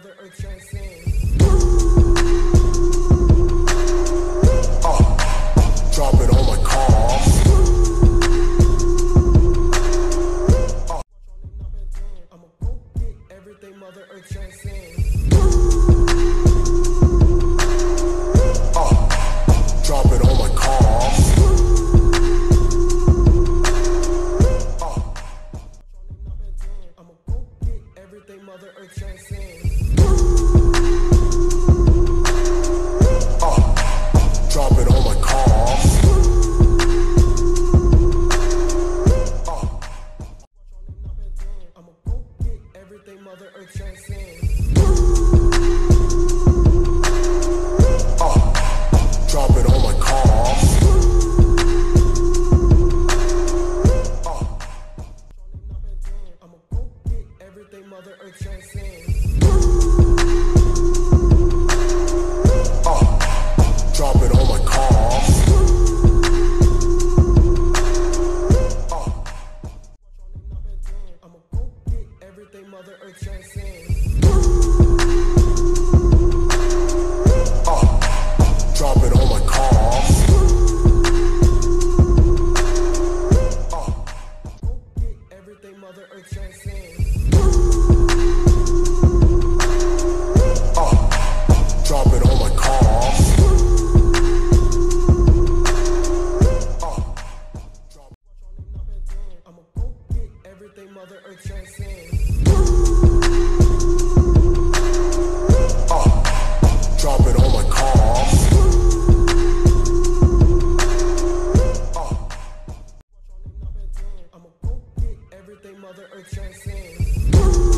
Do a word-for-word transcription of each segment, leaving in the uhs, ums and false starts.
Mother Earth transcends. Uh, drop it on my car. Uh, I'ma go get everything Mother Earth transcends. Uh, drop it on my car. Uh, I'ma go get everything Mother Earth transcends. Drop it on my car. Uh, I'ma go get everything Mother Earth transcends. Uh, drop it on my car. Uh, I'ma go get everything Mother Earth transcends. Drop it on my car. Uh, I'ma go get everything Mother Earth transcends. Uh, drop it on my car. Uh, go get everything Mother Earth transcends. Uh, drop it on my car. I'ma go get everything Mother Earth transcends. Uh, drop it on my car. Uh, I'ma go get everything Mother Earth transcends.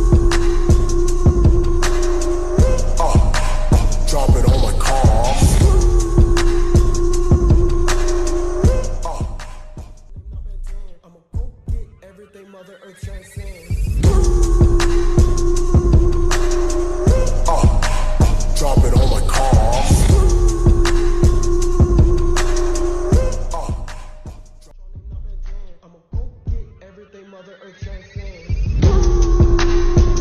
Uh, drop it on my car. I'ma go get everything Mother Earth transcends. Uh, drop it on my car. Uh, I'ma go get everything Mother Earth transcends.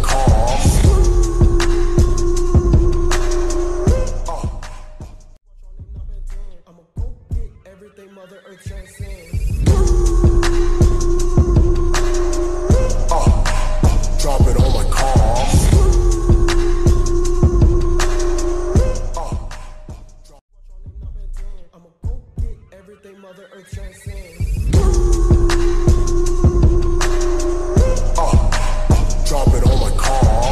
car. I'ma go get everything Mother Earth transcends. Uh, drop it on my car. I'ma go get everything Mother Earth transcends. Uh, drop it on my car.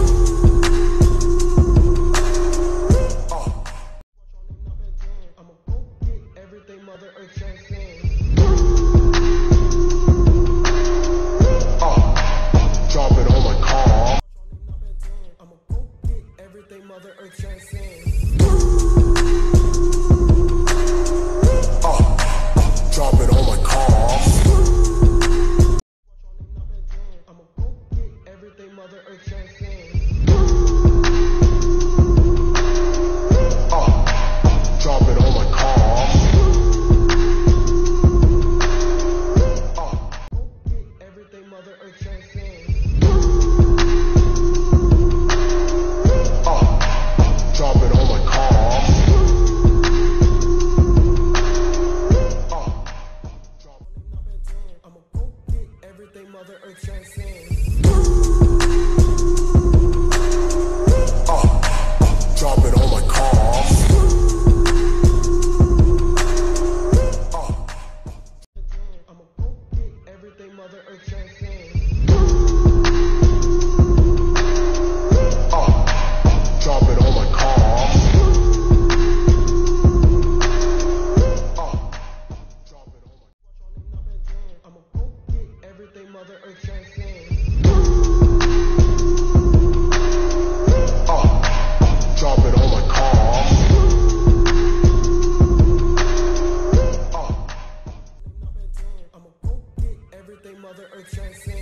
Uh, I'ma go get everything Mother Earth transcends. Uh, drop it on my car. I'ma go get everything Mother Earth transcends. Drop it on my car. I'ma go get everything Mother Earth transcends. Uh, drop it on my car. Uh, go get everything Mother Earth transcends. Uh, drop it on my car. I'ma go get everything Mother Earth transcends. Uh, drop it on my car. Uh, I'ma go get everything Mother Earth transcends. Uh, drop it on my car. I'ma go get everything Mother Earth transcends. Uh, drop it on my car. Uh, I'ma go get everything Mother Earth transcends.